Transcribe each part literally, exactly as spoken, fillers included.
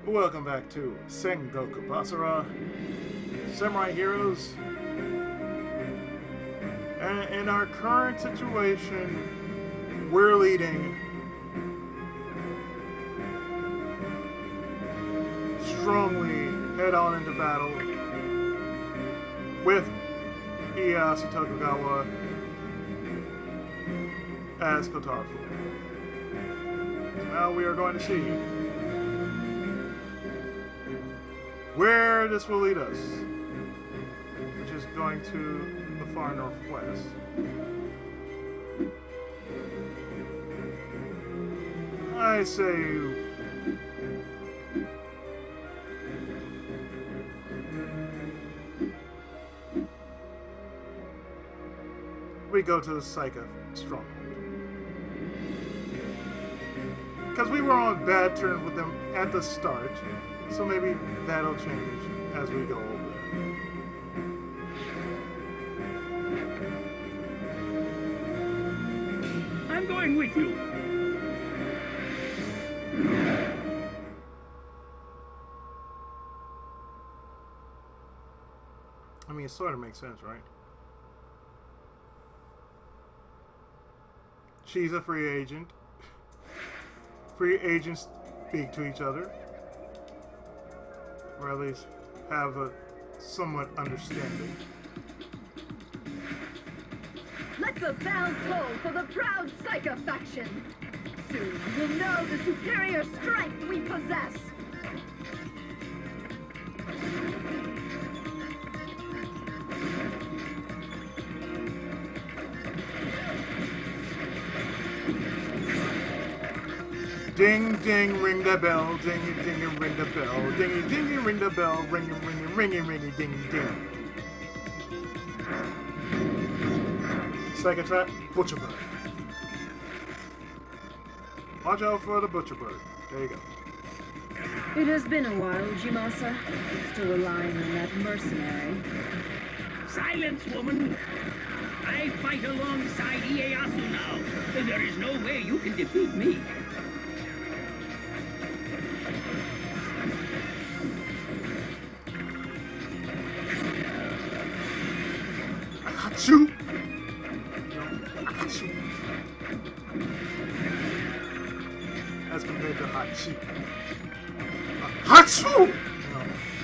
Welcome back to Sengoku Basara, Samurai Heroes. And in our current situation, we're leading strongly head on into battle with Ieyasu Tokugawa as Kotaro. Now we are going to see where this will lead us, which is going to the far northwest. I say we go to the Saika stronghold. Because we were on bad terms with them at the start, so maybe that'll change as we go over there. I'm going with you. I mean, it sort of makes sense, right? She's a free agent. Free agents speak to each other. Or at least have a somewhat understanding. Let the bell toll for the proud Saika faction! Soon you'll know the superior strength we possess! Ding ding ring the bell, ding ding ring the bell, ding ding ring the bell, ring ring ring ring ding ding. Second trap, Butcher Bird. Watch out for the Butcher Bird. There you go. It has been a while, Ujimasa. Still relying on that mercenary. Silence, woman! I fight alongside Ieyasu now. There is no way you can defeat me. Achoo! Achoo! As compared to Hachi. Achoo! No.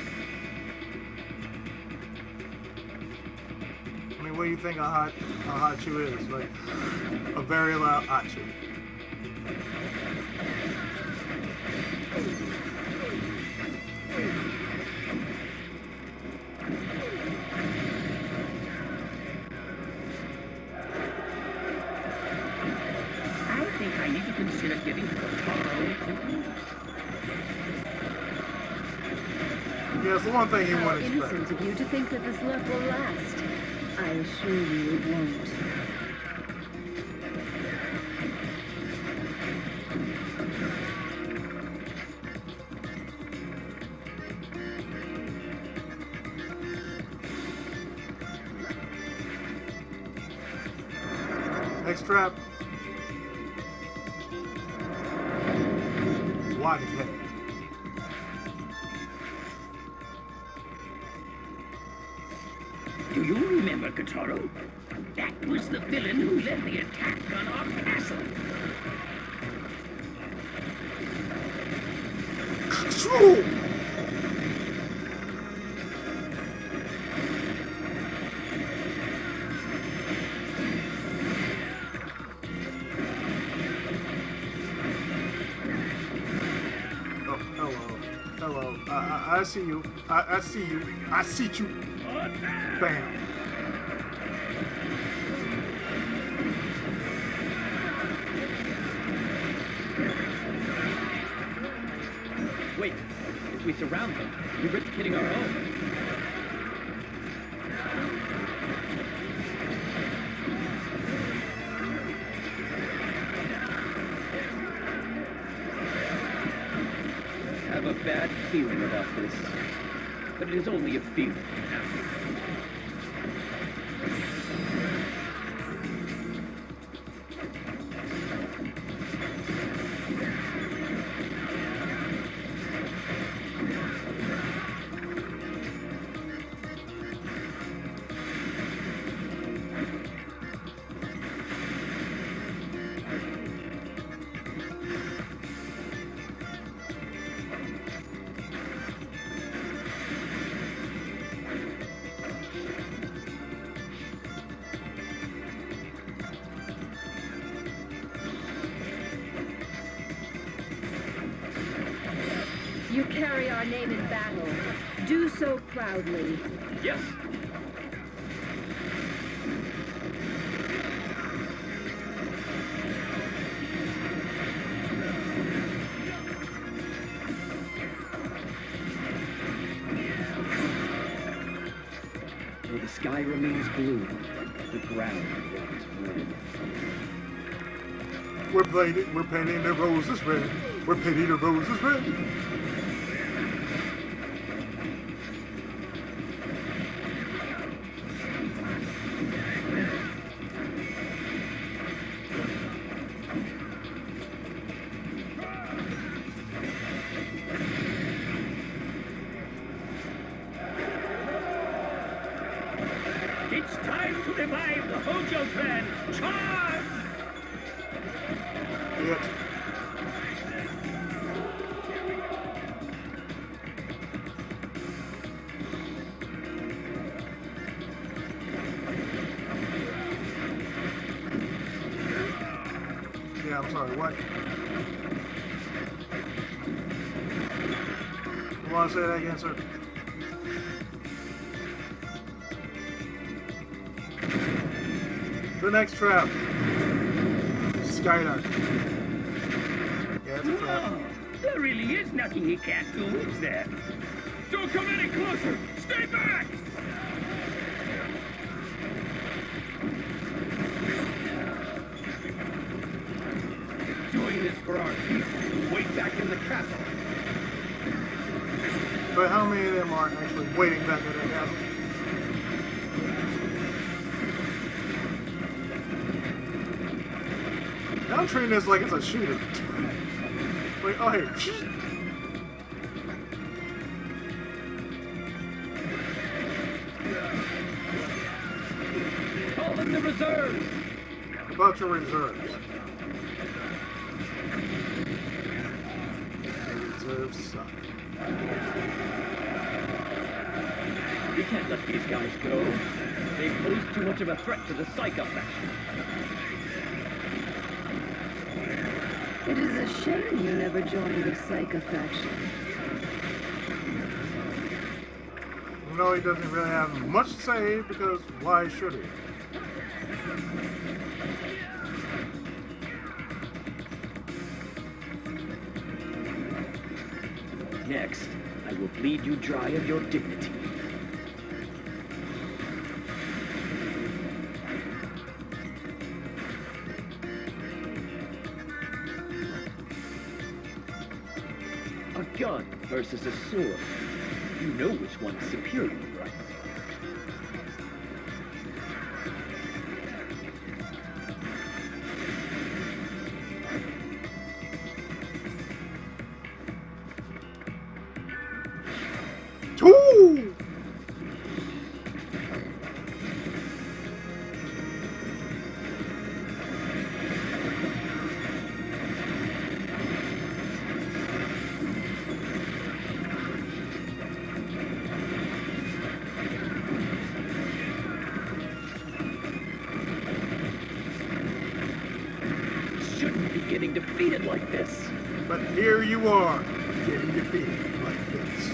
I mean, what do you think a hot a Hachu is? Like a very loud Hachu. I need to consider getting Kotaro. Yeah, it's the one thing you How want to expect. innocent of you to think that this love will last. I assure you it won't. Next trap. Wide head. Do you remember Kotaro? That was the villain who led the attack on our castle. Achoo! Hello, I, I, I see you. I, I see you. I see you. Bam. Wait, if we surround them, we risk hitting our own. I have a bad feeling about this, but it is only a feeling. You carry our name in battle. Do so proudly. Yes. Where the sky remains blue, the ground remains red. We're painting, we're painting the roses red. We're painting the roses red. It's time to revive the Hojo clan! Charge! Yet. Yeah, I'm sorry, what? You want to say that again, sir? The next trap. Skylark. Yeah, it's a trap. No, there really is nothing he can't do, is there? Don't come any closer! Stay back! Doing this for our people, way back in the castle. But how many of them are actually waiting back at the castle? I'm treating this like it's a shooter. Wait, oh hey. Call in the reserves! About your reserves. The reserves suck. We can't let these guys go. They pose too much of a threat to the Psycho faction. It is a shame you never joined the Psycho faction. No, he doesn't really have much to say because why should he? Next, I will bleed you dry of your dignity. A gun versus a sword. You know which one is superior, right? Two! Shouldn't be getting defeated like this. But here you are, getting defeated like this.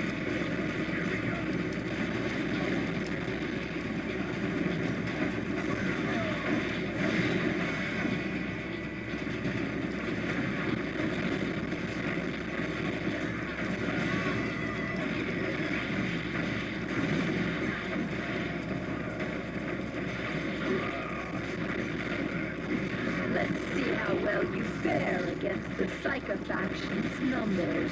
Let's see how well you fare against the Psycho faction's numbers.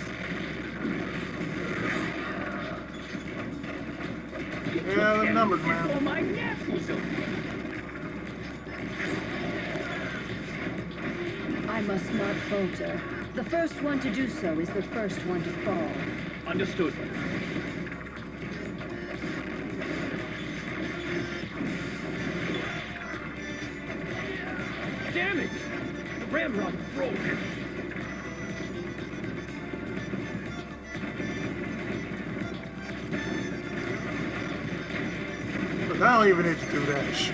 Yeah, the numbers, Before man. my neck was open. I must not falter. The first one to do so is the first one to fall. Understood. Damn it! The ramrod broke. Look, I don't even need to do that shit.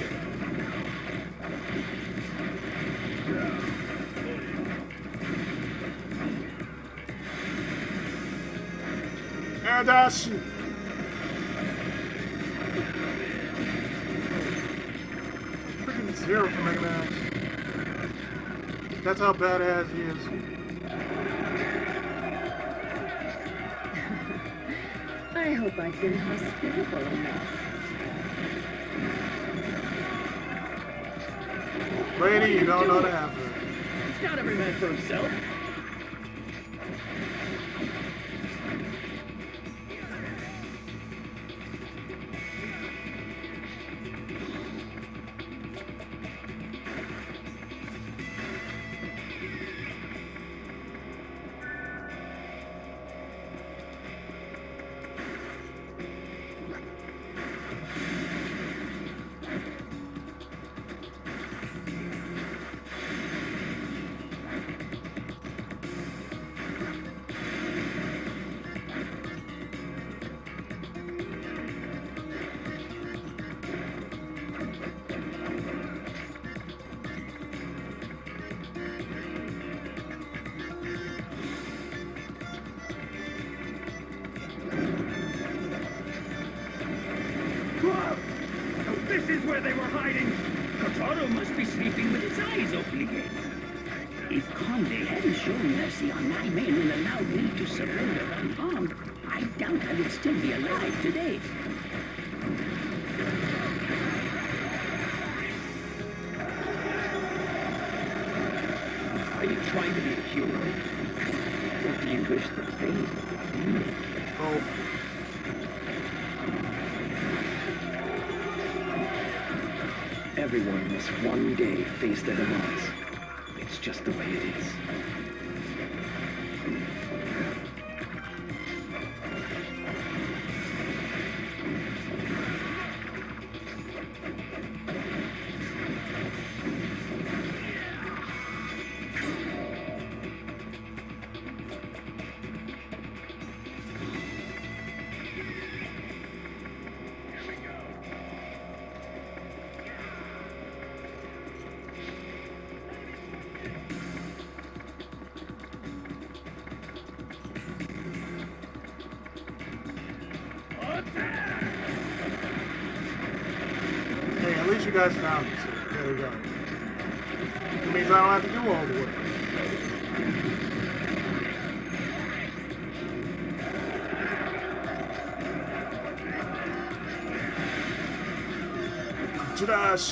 dash. Freaking Zero from Mega Man X. That's how badass he is. I hope I've been hospitable enough. Lady, you don't know the answer. It's not every man for himself. This is where they were hiding. Kotaro must be sleeping with his eyes open again. If Conde hadn't shown mercy on my men and allowed me to surrender unharmed, I doubt I would still be alive today. Are you trying to be a hero? Or do you wish the pain? Both. Everyone must one day face their demise. It's just the way it is. Hey, at least you guys found it, so there you go. It means I don't have to do all the work. Trash!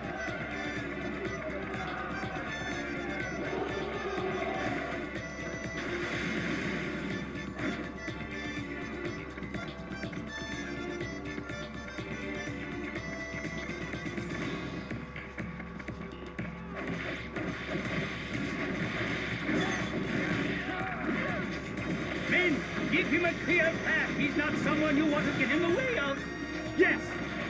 Men, give him a clear path. He's not someone you want to get in the way of. Yes!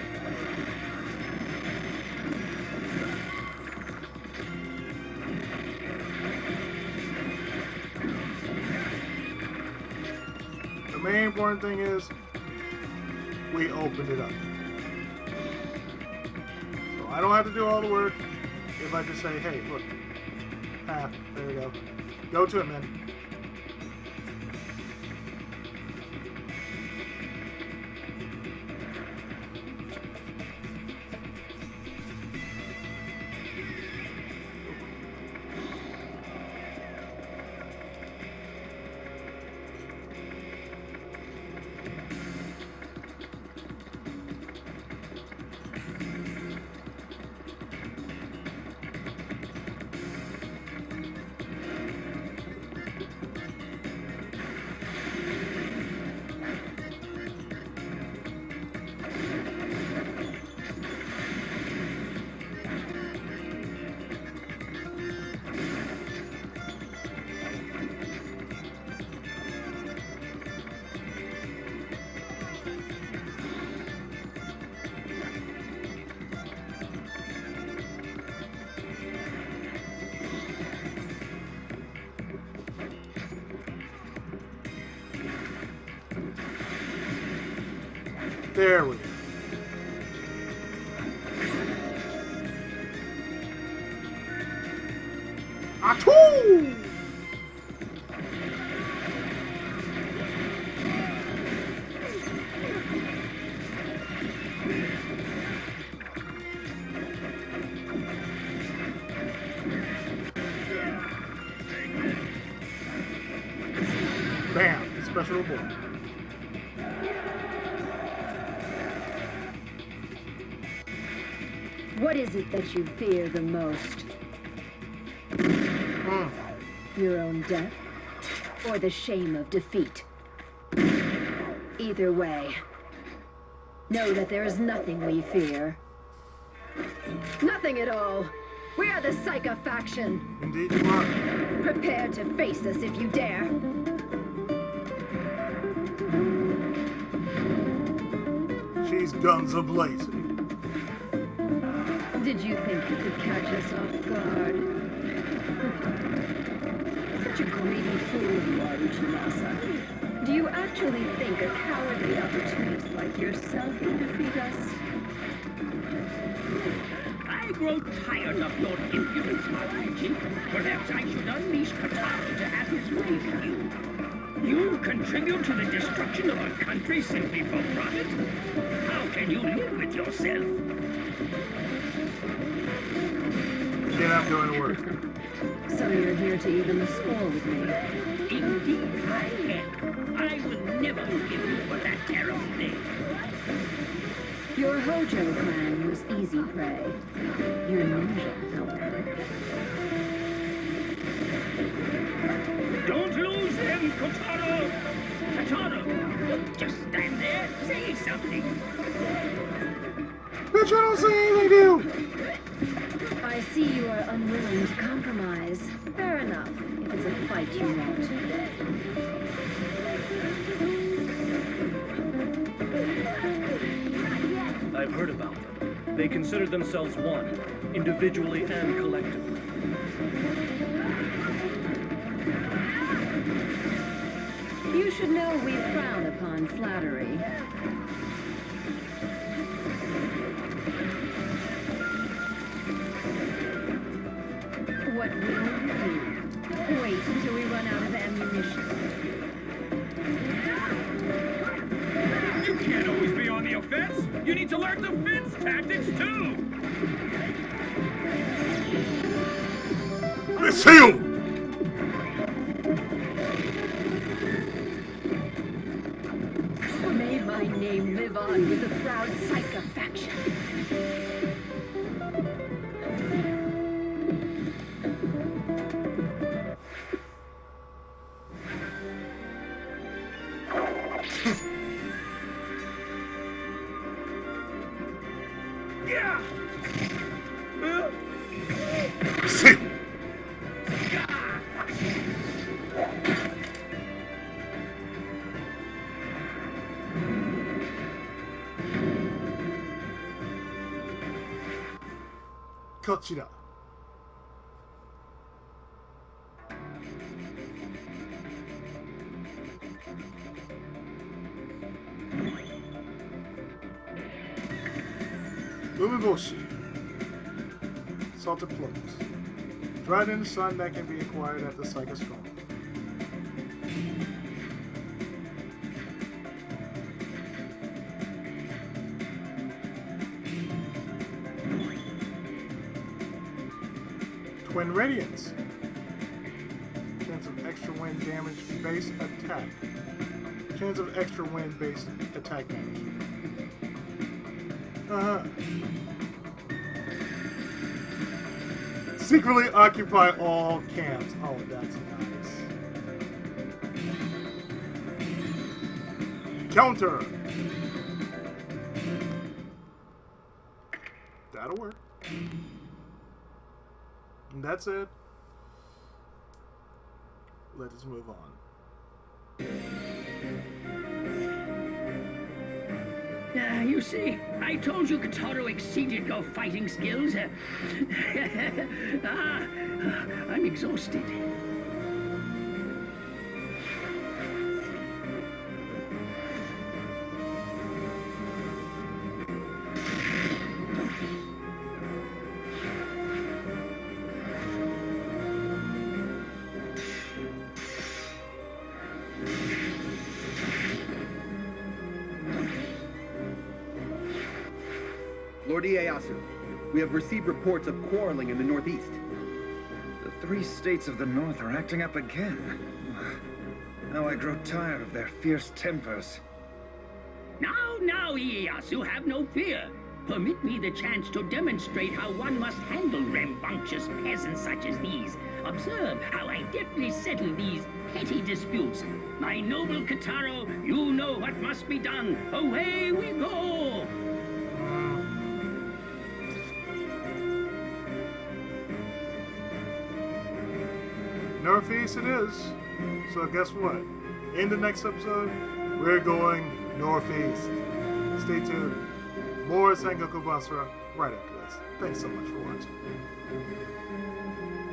The main important thing is we opened it up. So I don't have to do all the work if I just say, hey, look, path, there you go. Go to it, man. There we go. Achoo! Bam! Special report. What is it that you fear the most? Mm. Your own death? Or the shame of defeat? Either way, know that there is nothing we fear. Nothing at all. We are the Psycho faction. Indeed you are. Prepare to face us if you dare. She's guns a-blazing. Did you think you could catch us off guard? Such a greedy fool you are, Uchimasa. Do you actually think a cowardly opportunist like yourself can defeat us? I grow tired of your impudence, Malachi. Perhaps I should unleash Kotaro to have his way with you. You contribute to the destruction of a country simply for profit? How can you live with yourself? Get up doing work. So you're here to even the score with me? Indeed, I am. I will never forgive you for that terrible name. Your Hojo clan was easy prey. Your ninja, however. Don't lose them, Kotaro! Kotaro, don't just stand there. Say something. Bitch, I don't say anything to you! I see you are unwilling to compromise. Fair enough, if it's a fight you want. I've heard about them. They consider themselves one, individually and collectively. You should know we frown upon flattery. What will you do? Wait until we run out of ammunition. You can't always be on the offense. You need to learn defense tactics, too. Miss Hill! May my name live on with the proud Psycho faction. Yeah. Uh. See! Kochira. Umeboshi. Salted plums. Dried in the sun that can be acquired at the Psycho Strong. Twin Radiance. Chance of extra wind damage base attack. Chance of extra wind base attack damage. Uh-huh. Secretly occupy all camps. Oh, that's nice. Counter. That'll work. And that's it. Let us move on. Uh, you see, I told you Kotaro exceeded your fighting skills. Uh, ah, I'm exhausted. Lord Ieyasu, we have received reports of quarreling in the northeast. The three states of the north are acting up again. Now I grow tired of their fierce tempers. Now, now, Ieyasu, have no fear. Permit me the chance to demonstrate how one must handle rambunctious peasants such as these. Observe how I deftly settle these petty disputes. My noble Kotaro, you know what must be done. Away we go! Northeast it is. So guess what? In the next episode, we're going northeast. Stay tuned. More Sengoku Basara right after this. Thanks so much for watching.